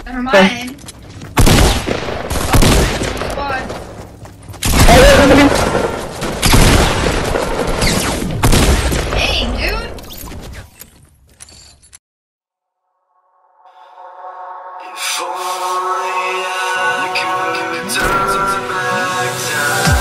Never mind. Dang, dude. If only I could turn back time.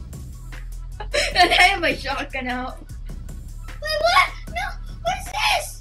And I have my shotgun out. Wait, what? No, what is this?